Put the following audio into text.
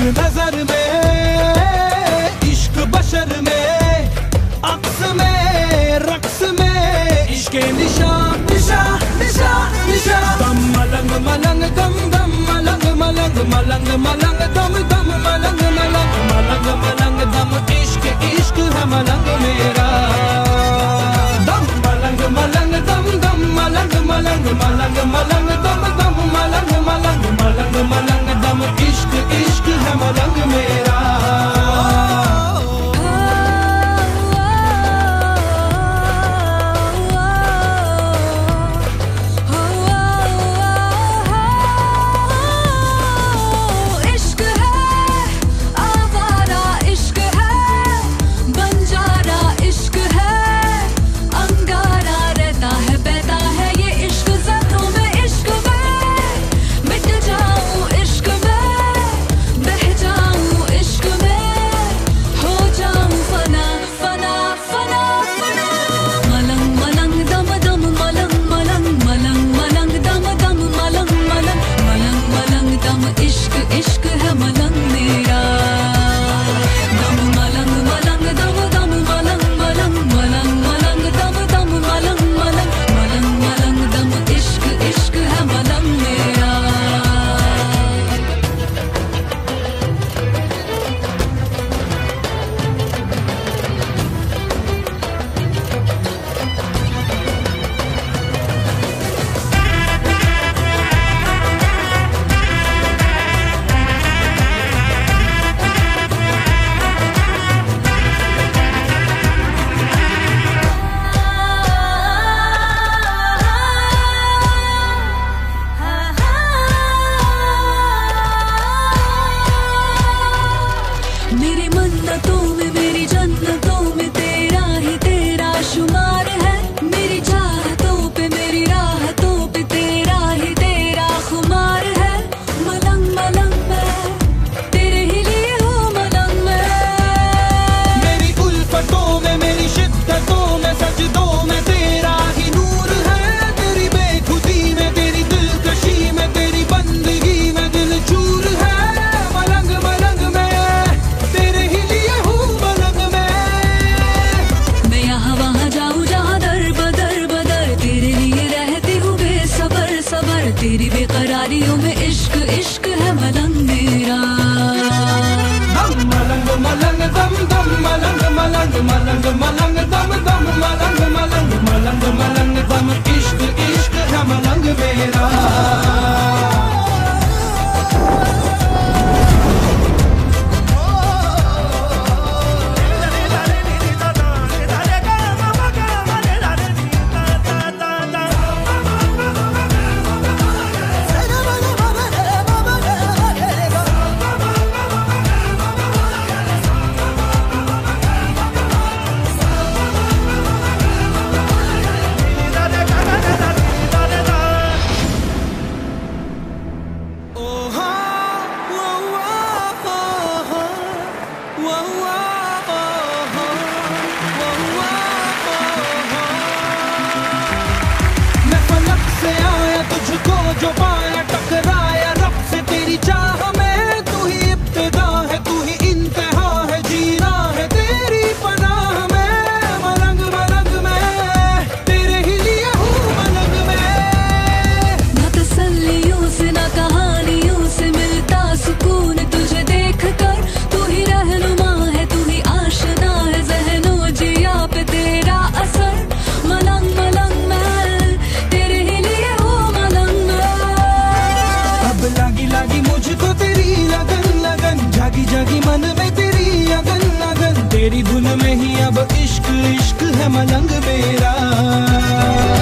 नजर में, इश्क बशर में, अक्स में, रक्स में, इश्क निशान निशान निशान निशान। दम मलंग मलंग दम दम मलंग मलंग मलंग मलंग दम दम मलंग मलंग मलंग मलंग दम। इश्क इश्क है मलंग मेरा। दम मलंग मलंग दम दम मलंग मलंग मलंग मलंग दम दम मलंग मलंग मलंग मलंग दम। इश्क इश्क है मलंग मेरा। तेरी बेकरारियों में इश्क इश्क है मलंग मेरा। दम मलंग मलंग दम दम मलंग मलंग मलंग मलंग दम दम मलंग मलंग मलंग मलंग दम। इश्क इश्क है मलंग मेरा। जो पाया टकराया रब से तेरी चाह में, तू ही इब्तिदा है तू ही इंतहा है, जीना है तेरी पनाह में। मलंग मलंग में तेरे ही लिए हूँ मलंग में। ना तसल्लियों से ना कहानियों से मिलता सुकून तुझे देख कर, तू ही रहनुमा है तू ही आशना है, ज़हनो जिया पे तेरा असर। मलंग मलंग में तेरे ही लिए हूँ मलंग में। लागी लागी मुझको तेरी लगन लगन, जागी जागी मन में तेरी अगन अगन, तेरी धुन में ही अब इश्क इश्क है मलंग मेरा।